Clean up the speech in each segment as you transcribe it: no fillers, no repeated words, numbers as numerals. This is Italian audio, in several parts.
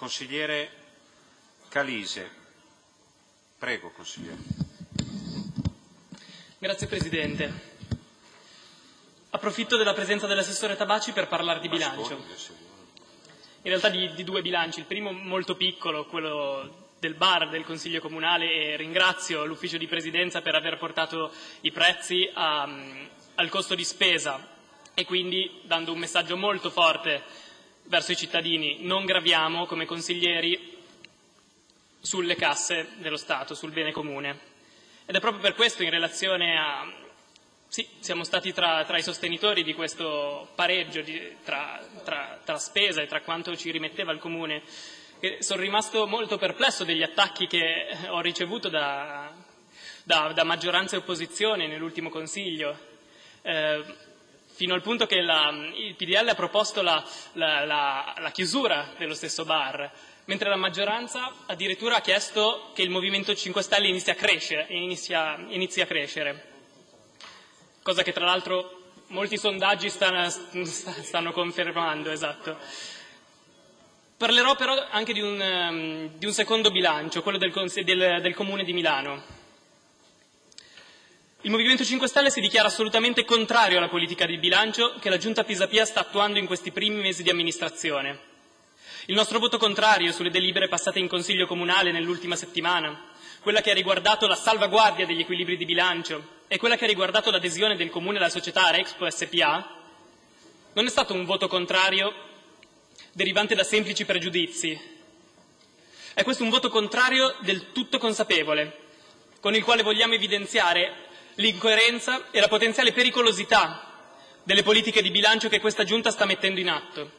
Consigliere Calise. Prego, consigliere. Grazie Presidente. Approfitto della presenza dell'assessore Tabacci per parlare di bilancio. In realtà di due bilanci, il primo molto piccolo, quello del bar del Consiglio Comunale, e ringrazio l'Ufficio di Presidenza per aver portato i prezzi al costo di spesa e quindi dando un messaggio molto forte verso i cittadini: non graviamo come consiglieri sulle casse dello Stato, sul bene comune. Ed è proprio per questo, in relazione a... Sì, siamo stati tra i sostenitori di questo pareggio tra spesa e tra quanto ci rimetteva il Comune. E sono rimasto molto perplesso degli attacchi che ho ricevuto da maggioranza e opposizione nell'ultimo Consiglio, fino al punto che il PDL ha proposto la chiusura dello stesso bar, mentre la maggioranza addirittura ha chiesto che il Movimento 5 Stelle inizi a crescere. Cosa che tra l'altro molti sondaggi stanno confermando, esatto. Parlerò però anche di un secondo bilancio, quello del Comune di Milano. Il Movimento 5 Stelle si dichiara assolutamente contrario alla politica di bilancio che la Giunta Pisapia sta attuando in questi primi mesi di amministrazione. Il nostro voto contrario sulle delibere passate in Consiglio Comunale nell'ultima settimana, quella che ha riguardato la salvaguardia degli equilibri di bilancio e quella che ha riguardato l'adesione del Comune alla società Arexpo SPA, non è stato un voto contrario derivante da semplici pregiudizi. È questo un voto contrario del tutto consapevole, con il quale vogliamo evidenziare l'incoerenza e la potenziale pericolosità delle politiche di bilancio che questa Giunta sta mettendo in atto.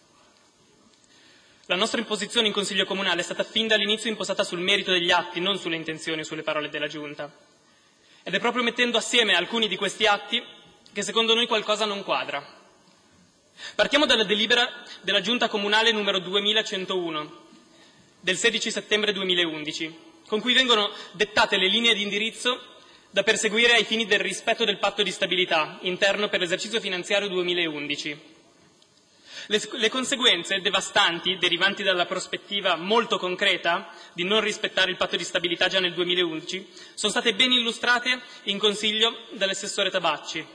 La nostra imposizione in Consiglio Comunale è stata fin dall'inizio impostata sul merito degli atti, non sulle intenzioni o sulle parole della Giunta. Ed è proprio mettendo assieme alcuni di questi atti che secondo noi qualcosa non quadra. Partiamo dalla delibera della Giunta Comunale numero 2101 del 16 settembre 2011, con cui vengono dettate le linee di indirizzo da perseguire ai fini del rispetto del patto di stabilità interno per l'esercizio finanziario 2011. Le conseguenze devastanti derivanti dalla prospettiva molto concreta di non rispettare il patto di stabilità già nel 2011 sono state ben illustrate in Consiglio dall'assessore Tabacci.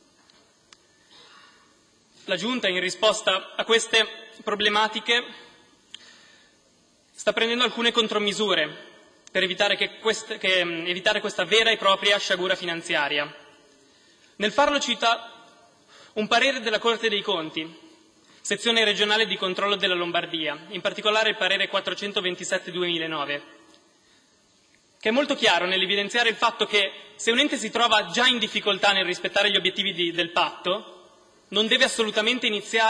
La Giunta, in risposta a queste problematiche, sta prendendo alcune contromisure per evitare questa vera e propria sciagura finanziaria. Nel farlo cita un parere della Corte dei Conti, sezione regionale di controllo della Lombardia, in particolare il parere 427/2009, che è molto chiaro nell'evidenziare il fatto che se un ente si trova già in difficoltà nel rispettare gli obiettivi del patto, non deve assolutamente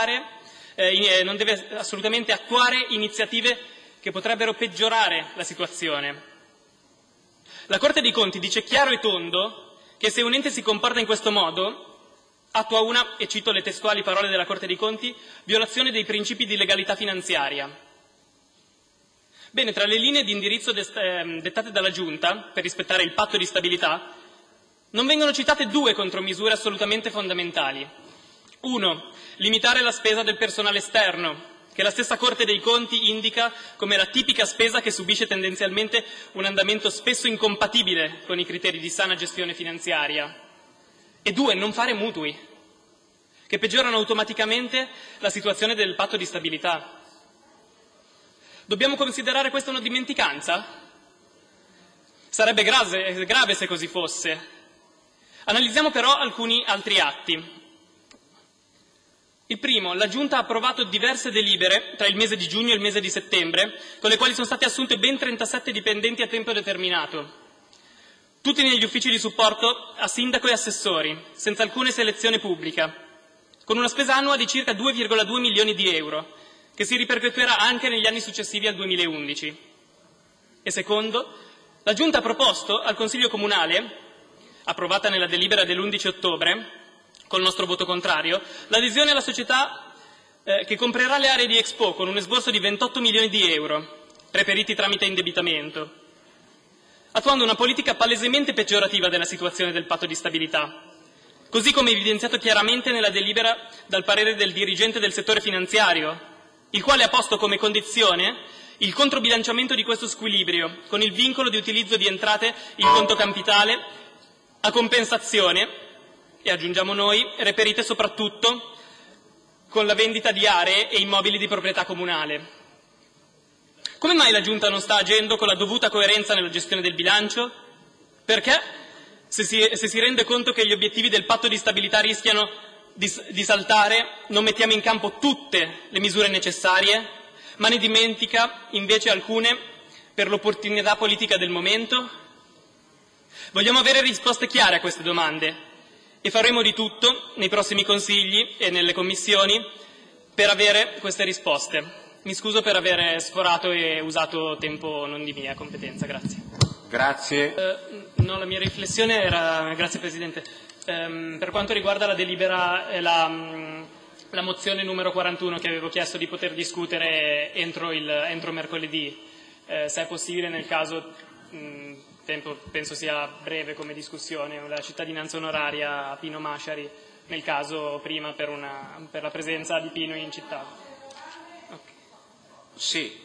attuare iniziative che potrebbero peggiorare la situazione. La Corte dei Conti dice chiaro e tondo che se un ente si comporta in questo modo attua una, e cito le testuali parole della Corte dei Conti, violazione dei principi di legalità finanziaria. Bene, tra le linee di indirizzo dettate dalla Giunta per rispettare il patto di stabilità non vengono citate due contromisure assolutamente fondamentali. 1. Limitare la spesa del personale esterno, che la stessa Corte dei Conti indica come la tipica spesa che subisce tendenzialmente un andamento spesso incompatibile con i criteri di sana gestione finanziaria. E 2. Non fare mutui, che peggiorano automaticamente la situazione del patto di stabilità. Dobbiamo considerare questa una dimenticanza? Sarebbe grave se così fosse. Analizziamo però alcuni altri atti. Il primo, la Giunta ha approvato diverse delibere tra il mese di giugno e il mese di settembre, con le quali sono state assunte ben 37 dipendenti a tempo determinato, tutti negli uffici di supporto a sindaco e assessori, senza alcuna selezione pubblica, con una spesa annua di circa 2,2 milioni di euro, che si ripercuoterà anche negli anni successivi al 2011. E secondo, la Giunta ha proposto al Consiglio Comunale, approvata nella delibera dell'11 ottobre, col nostro voto contrario, l'adesione alla società che comprerà le aree di Expo con un esborso di 28 milioni di euro, reperiti tramite indebitamento, attuando una politica palesemente peggiorativa della situazione del patto di stabilità, così come evidenziato chiaramente nella delibera dal parere del dirigente del settore finanziario, il quale ha posto come condizione il controbilanciamento di questo squilibrio, con il vincolo di utilizzo di entrate in conto capitale a compensazione, e aggiungiamo noi, reperite soprattutto con la vendita di aree e immobili di proprietà comunale. Come mai la Giunta non sta agendo con la dovuta coerenza nella gestione del bilancio? Perché, se si rende conto che gli obiettivi del patto di stabilità rischiano di saltare, non mettiamo in campo tutte le misure necessarie, ma ne dimentica invece alcune per l'opportunità politica del momento? Vogliamo avere risposte chiare a queste domande e faremo di tutto nei prossimi consigli e nelle commissioni per avere queste risposte. Mi scuso per aver sforato e usato tempo non di mia competenza, grazie. Grazie. No, la mia riflessione era, grazie Presidente, per quanto riguarda la delibera, la mozione numero 41 che avevo chiesto di poter discutere entro mercoledì, se è possibile, nel caso, penso sia breve come discussione, la cittadinanza onoraria a Pino Masciari, nel caso prima per la presenza di Pino in città. Sì,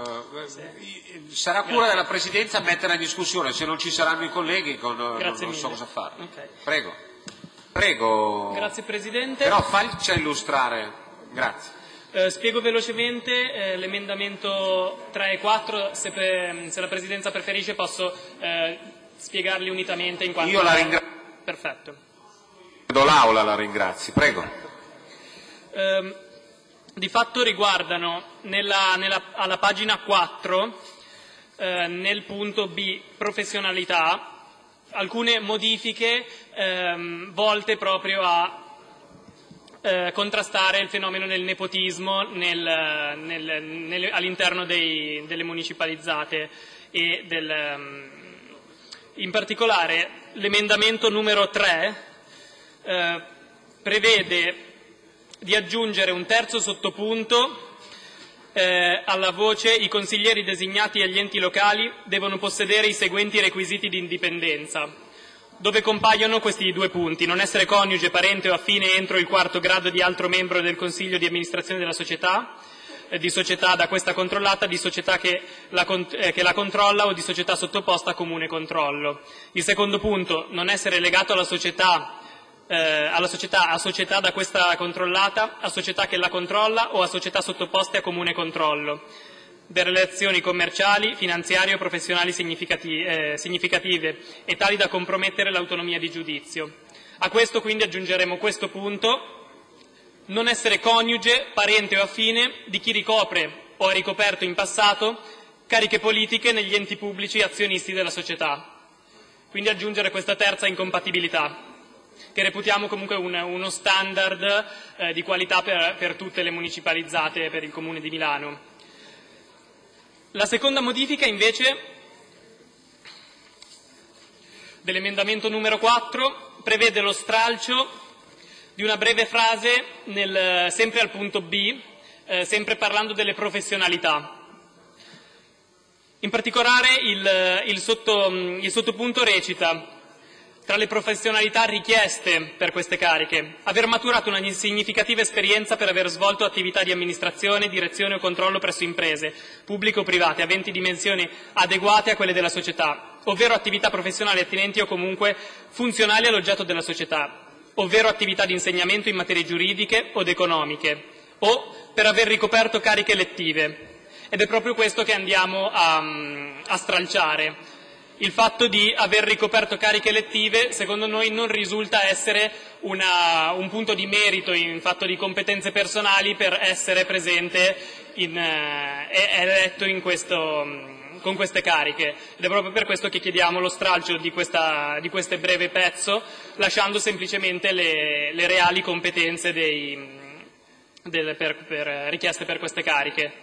sarà cura della Presidenza mettere in discussione, se non ci saranno i colleghi non so cosa fare. Okay. Prego. Grazie Presidente. Però faccia illustrare. Grazie. Spiego velocemente l'emendamento 3 e 4, se la Presidenza preferisce posso spiegarli unitamente in quanto... Io la ringrazio. Perfetto. L'Aula la ringrazi, prego. Di fatto riguardano alla pagina 4, nel punto B, professionalità, alcune modifiche volte proprio a contrastare il fenomeno del nepotismo all'interno delle municipalizzate e in particolare l'emendamento numero 3 prevede di aggiungere un terzo sottopunto alla voce i consiglieri designati agli enti locali devono possedere i seguenti requisiti di indipendenza, dove compaiono questi due punti: non essere coniuge, parente o affine entro il quarto grado di altro membro del consiglio di amministrazione della società, di società da questa controllata, di società che la controlla o di società sottoposta a comune controllo. Il secondo punto, non essere legato alla società a società da questa controllata, a società che la controlla o a società sottoposte a comune controllo, per relazioni commerciali, finanziarie o professionali significative e tali da compromettere l'autonomia di giudizio. A questo quindi aggiungeremo questo punto: non essere coniuge, parente o affine di chi ricopre o ha ricoperto in passato cariche politiche negli enti pubblici azionisti della società. Quindi aggiungere questa terza incompatibilità, che reputiamo comunque uno standard di qualità per tutte le municipalizzate per il Comune di Milano. La seconda modifica invece dell'emendamento numero 4 prevede lo stralcio di una breve frase sempre al punto B, sempre parlando delle professionalità. In particolare il sottopunto recita: tra le professionalità richieste per queste cariche, aver maturato una significativa esperienza per aver svolto attività di amministrazione, direzione o controllo presso imprese, pubbliche o private, aventi dimensioni adeguate a quelle della società, ovvero attività professionali attinenti o comunque funzionali all'oggetto della società, ovvero attività di insegnamento in materie giuridiche od economiche, o per aver ricoperto cariche elettive. Ed è proprio questo che andiamo a stralciare. Il fatto di aver ricoperto cariche elettive, secondo noi, non risulta essere un punto di merito in fatto di competenze personali per essere presente eletto con queste cariche. Ed è proprio per questo che chiediamo lo stralcio di questo breve pezzo, lasciando semplicemente le reali competenze richieste per queste cariche.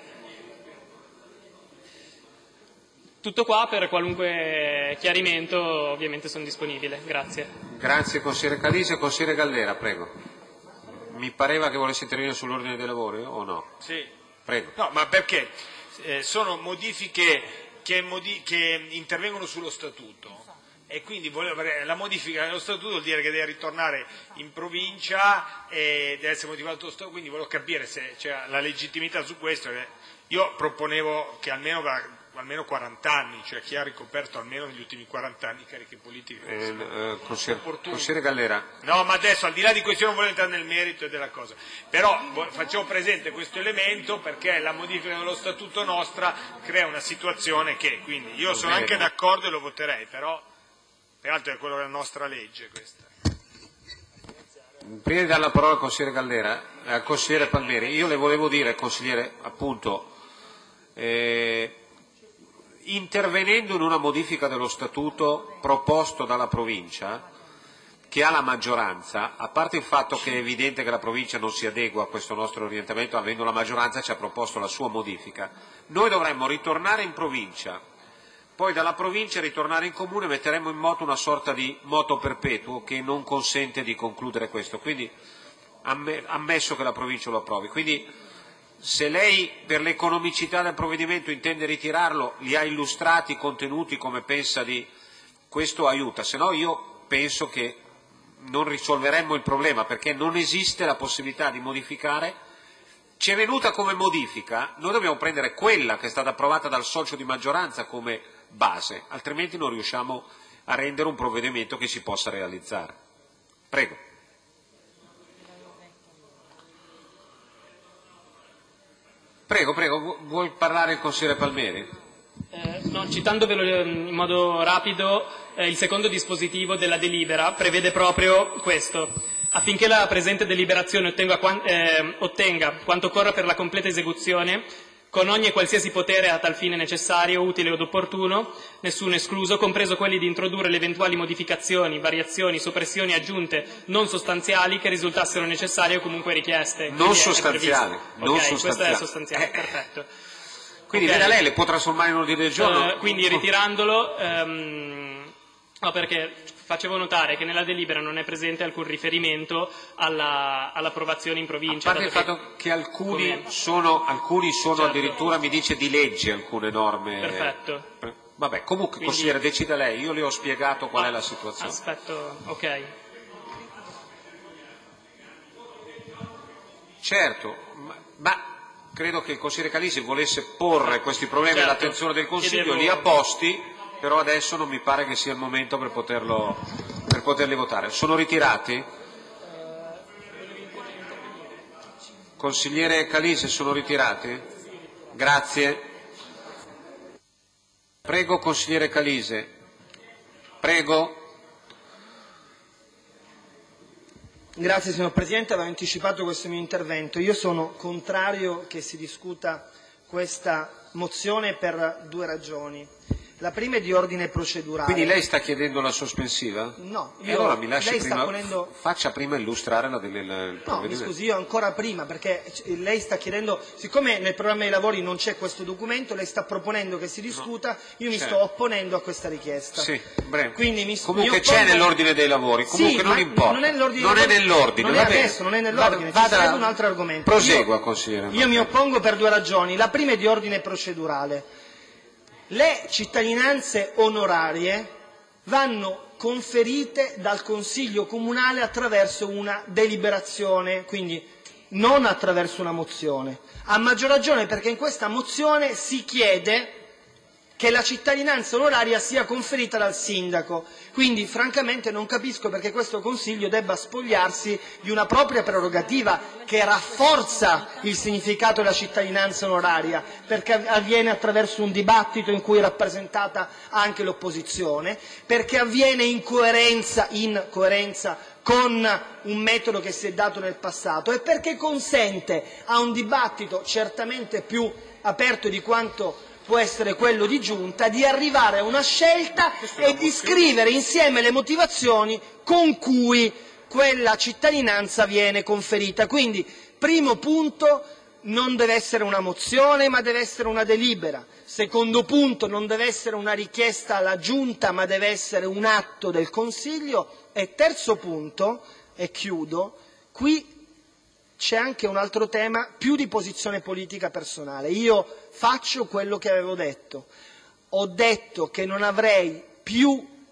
Tutto qua, per qualunque chiarimento ovviamente sono disponibile. Grazie. Grazie consigliere Calise. Consigliere Gallera, prego. Mi pareva che volesse intervenire sull'ordine dei lavori o no? Sì. Prego. No, ma perché sono modifiche che intervengono sullo statuto. e quindi la modifica dello statuto vuol dire che deve ritornare in provincia e deve essere motivato, quindi volevo capire se c'è la legittimità su questo. Io proponevo che almeno 40 anni, cioè chi ha ricoperto almeno negli ultimi 40 anni cariche politiche. Consigliere Gallera. No, ma adesso al di là di questo io non voglio entrare nel merito della cosa, però facciamo presente questo elemento perché la modifica dello statuto nostra crea una situazione che, quindi io sono anche d'accordo e lo voterei, però peraltro è quello della nostra legge questa. Prima di dare la parola al consigliere Gallera, al consigliere Palmieri, io le volevo dire, consigliere, appunto, intervenendo in una modifica dello statuto proposto dalla provincia, che ha la maggioranza, a parte il fatto che è evidente che la provincia non si adegua a questo nostro orientamento, avendo la maggioranza ci ha proposto la sua modifica, noi dovremmo ritornare in provincia, poi dalla provincia ritornare in comune, metteremo in moto una sorta di moto perpetuo che non consente di concludere questo, quindi ammesso che la provincia lo approvi. Quindi se lei per l'economicità del provvedimento intende ritirarlo, li ha illustrati i contenuti come pensa di questo aiuta, se no io penso che non risolveremmo il problema perché non esiste la possibilità di modificare. Ci è venuta come modifica, noi dobbiamo prendere quella che è stata approvata dal socio di maggioranza come base, altrimenti non riusciamo a rendere un provvedimento che si possa realizzare. Prego. Prego, vuol parlare il consigliere Palmieri? No, citandovelo in modo rapido, il secondo dispositivo della delibera prevede proprio questo. Affinché la presente deliberazione ottenga quanto occorra per la completa esecuzione, con ogni e qualsiasi potere a tal fine necessario, utile od opportuno, nessuno escluso, compreso quelli di introdurre le eventuali modificazioni, variazioni, soppressioni, aggiunte non sostanziali che risultassero necessarie o comunque richieste. Non sostanziali. Questo è sostanziale, perfetto. Quindi veda lei, le può trasformare in ordine del giorno? Quindi ritirandolo, no, perché facevo notare che nella delibera non è presente alcun riferimento all'approvazione in provincia. A parte il fatto che alcuni sono certo. Addirittura mi dice di legge alcune norme. Perfetto. Vabbè, comunque quindi, consigliere, decida lei, io le ho spiegato qual è la situazione. Aspetto, ok. Certo, ma credo che il consigliere Calisi volesse porre questi problemi all'attenzione del Consiglio, li ha posti, però adesso non mi pare che sia il momento per poterli votare. Sono ritirati? Consigliere Calisi, sono ritirati? Grazie. Prego, consigliere Calise. Prego. Grazie signor Presidente, avevo anticipato questo mio intervento. Io sono contrario che si discuta questa mozione per due ragioni. La prima è di ordine procedurale. Quindi lei sta chiedendo la sospensiva? No, e allora mi lasci prima, faccia prima illustrare il provvedimento. No, mi scusi, io ancora prima, perché lei sta chiedendo, siccome nel programma dei lavori non c'è questo documento, lei sta proponendo che si discuta, io mi sto opponendo a questa richiesta. Sì, breve. Quindi comunque c'è nell'ordine dei lavori, comunque sì, non importa. Non è nell'ordine. Non è adesso, non è nell'ordine, ci sarebbe un altro argomento. Prosegua, consigliere. Io mi oppongo per due ragioni. La prima è di ordine procedurale. Le cittadinanze onorarie vanno conferite dal Consiglio Comunale attraverso una deliberazione, quindi non attraverso una mozione. A maggior ragione perché in questa mozione si chiede che la cittadinanza onoraria sia conferita dal sindaco. Quindi francamente non capisco perché questo Consiglio debba spogliarsi di una propria prerogativa che rafforza il significato della cittadinanza onoraria, perché avviene attraverso un dibattito in cui è rappresentata anche l'opposizione, perché avviene in coerenza con un metodo che si è dato nel passato e perché consente a un dibattito certamente più aperto di quanto può essere quello di giunta, di arrivare a una scelta e di scrivere insieme le motivazioni con cui quella cittadinanza viene conferita. Quindi, primo punto, non deve essere una mozione ma deve essere una delibera. Secondo punto, non deve essere una richiesta alla Giunta ma deve essere un atto del Consiglio. E terzo punto, e chiudo, qui c'è anche un altro tema più di posizione politica personale. Io faccio quello che avevo detto. Ho detto che non avrei più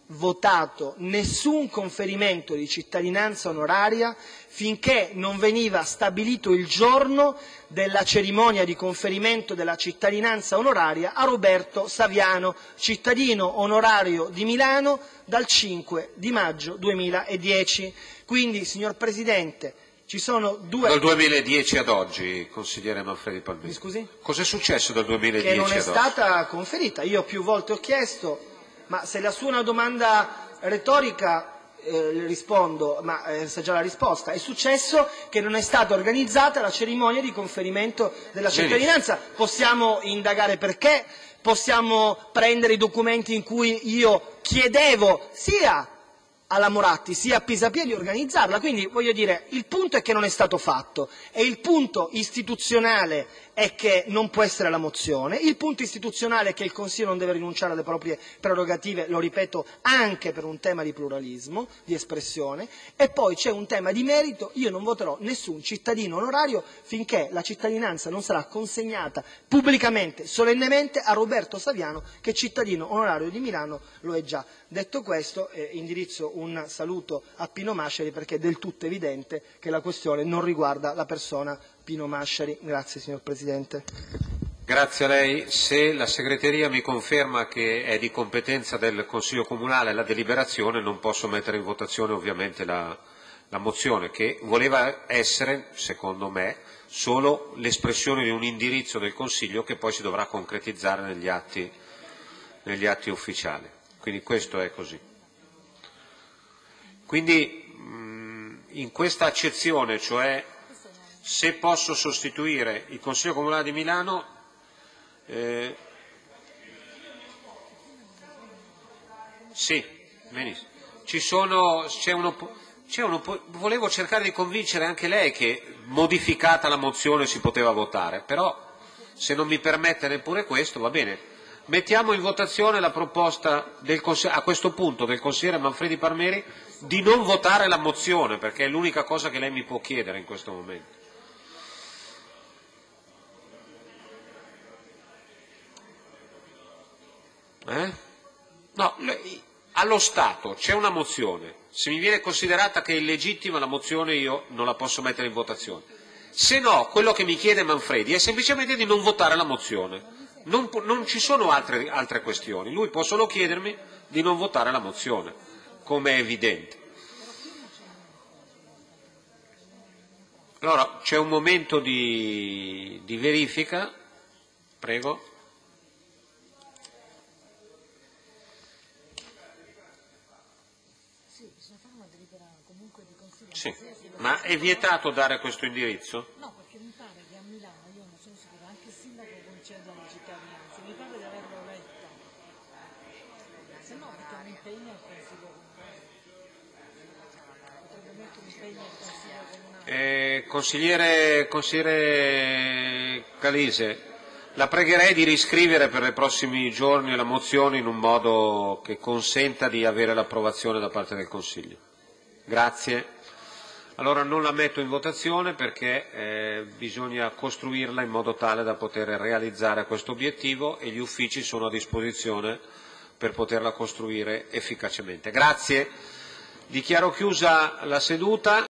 votato nessun conferimento di cittadinanza onoraria finché non veniva stabilito il giorno della cerimonia di conferimento della cittadinanza onoraria a Roberto Saviano, cittadino onorario di Milano dal 5 di maggio 2010. Quindi, signor Presidente, ci sono due... Dal 2010 ad oggi, consigliere Manfredi Palmeri. Mi scusi? Cos'è successo dal 2010 che non è ad oggi? stata conferita. Io più volte ho chiesto, ma se la sua è una domanda retorica le rispondo, ma sa già la risposta. È successo che non è stata organizzata la cerimonia di conferimento della cittadinanza. Possiamo indagare perché, possiamo prendere i documenti in cui io chiedevo sia alla Moratti sia a Pisapia di organizzarla, quindi voglio dire, il punto è che non è stato fatto e il punto istituzionale è che non può essere la mozione, il punto istituzionale è che il Consiglio non deve rinunciare alle proprie prerogative, lo ripeto, anche per un tema di pluralismo, di espressione, e poi c'è un tema di merito. Io non voterò nessun cittadino onorario finché la cittadinanza non sarà consegnata pubblicamente, solennemente a Roberto Saviano, che cittadino onorario di Milano lo è già. Detto questo, indirizzo un saluto a Pino Masciari perché è del tutto evidente che la questione non riguarda la persona Pino Masciari. Grazie, signor Presidente. Grazie a lei. Se la segreteria mi conferma che è di competenza del Consiglio Comunale la deliberazione, non posso mettere in votazione ovviamente la mozione, che voleva essere, secondo me, solo l'espressione di un indirizzo del Consiglio che poi si dovrà concretizzare negli atti ufficiali. Quindi questo è così. Quindi in questa accezione, cioè se posso sostituire il Consiglio Comunale di Milano, sì, benissimo. Volevo cercare di convincere anche lei che modificata la mozione si poteva votare, però se non mi permette neppure questo va bene. Mettiamo in votazione la proposta a questo punto del consigliere Manfredi Palmeri di non votare la mozione, perché è l'unica cosa che lei mi può chiedere in questo momento. No, allo Stato c'è una mozione, se mi viene considerata che è illegittima la mozione io non la posso mettere in votazione, se no quello che mi chiede Manfredi è semplicemente di non votare la mozione. Non ci sono altre questioni, lui può solo chiedermi di non votare la mozione, come è evidente. Allora c'è un momento di verifica, prego. Sì, ma è vietato dare questo indirizzo? No, perché mi pare che a Milano, io non sono sicura, anche il sindaco concede la cittadinanza, mi pare di averlo letto, se no perché un impegno al Consiglio Comunale, potrebbe mettere un impegno al Consiglio Comunale. Consigliere Calise, la pregherei di riscrivere per i prossimi giorni la mozione in un modo che consenta di avere l'approvazione da parte del Consiglio. Grazie. Allora non la metto in votazione perché bisogna costruirla in modo tale da poter realizzare questo obiettivo e gli uffici sono a disposizione per poterla costruire efficacemente. Grazie. Dichiaro chiusa la seduta.